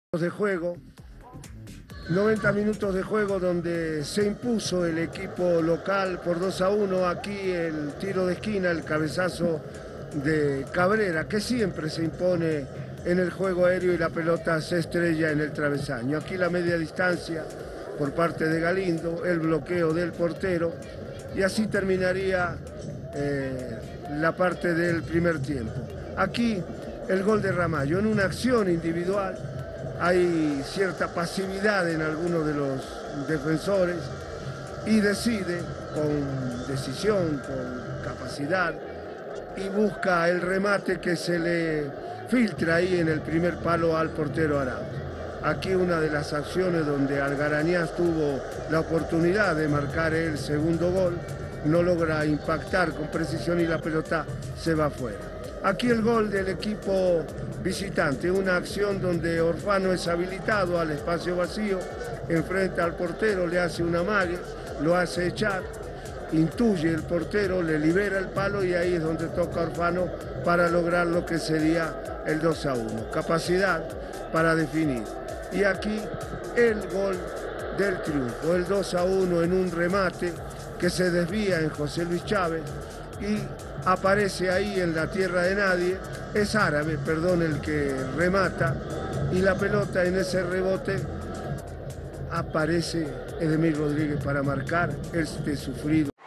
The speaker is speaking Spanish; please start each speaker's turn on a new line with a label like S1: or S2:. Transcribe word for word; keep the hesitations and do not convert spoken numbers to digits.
S1: De juego, noventa minutos de juego donde se impuso el equipo local por dos a uno. Aquí el tiro de esquina, el cabezazo de Cabrera, que siempre se impone en el juego aéreo y la pelota se estrella en el travesaño. Aquí la media distancia por parte de Galindo, el bloqueo del portero, y así terminaría eh, la parte del primer tiempo. Aquí el gol de Ramallo en una acción individual. Hay cierta pasividad en algunos de los defensores y decide con decisión, con capacidad, y busca el remate que se le filtra ahí en el primer palo al portero Arauz. Aquí una de las acciones donde Algarañaz tuvo la oportunidad de marcar el segundo gol, no logra impactar con precisión y la pelota se va afuera. Aquí el gol del equipo visitante, una acción donde Orfano es habilitado al espacio vacío, enfrenta al portero, le hace un amague, lo hace echar, intuye el portero, le libera el palo y ahí es donde toca Orfano para lograr lo que sería el dos a uno. Capacidad para definir. Y aquí el gol del triunfo, el dos a uno en un remate que se desvía en José Luis Chávez y aparece ahí en la tierra de nadie, es Árabe, perdón, el que remata, y la pelota en ese rebote aparece Edemir Rodríguez para marcar este sufrido.